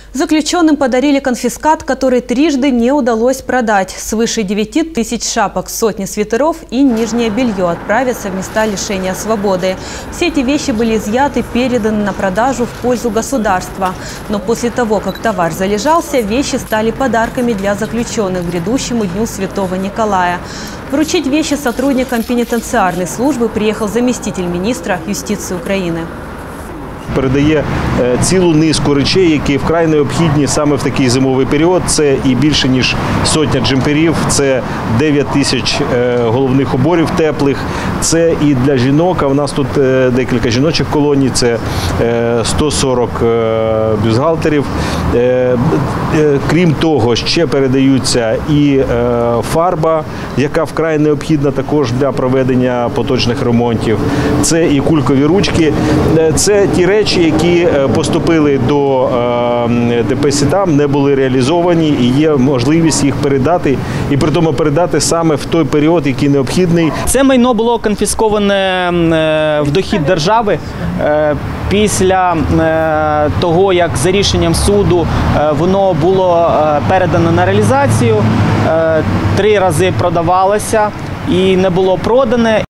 Заключенным подарили конфискат, который трижды не удалось продать. Свыше 9 тысяч шапок, сотни свитеров и нижнее белье отправятся в места лишения свободы. Все эти вещи были изъяты, переданы на продажу в пользу государства. Но после того, как товар залежался, вещи стали подарками для заключенных к грядущему Дню Святого Николая. Вручить вещи сотрудникам пенитенциарной службы приехал заместитель министра юстиции Украины. Передає цілу низку речей, які вкрай необхідні саме в такий зимовий період. Це і більше ніж сотня джемперів, це 9 тисяч головних уборів теплих, це і для жінок, а в нас тут декілька жіночих колоній, це 140 бюстгальтерів. Крім того, ще передаються і фарба, яка вкрай необхідна також для проведення поточних ремонтів. Це і кулькові ручки, це ті речі, які поступили до ДП «Сітам», не були реалізовані і є можливість їх передати, і при тому передати саме в той період, який необхідний. Це майно було конфісковане в дохід держави після того, як за рішенням суду воно було передано на реалізацію, 3 рази продавалося і не було продане.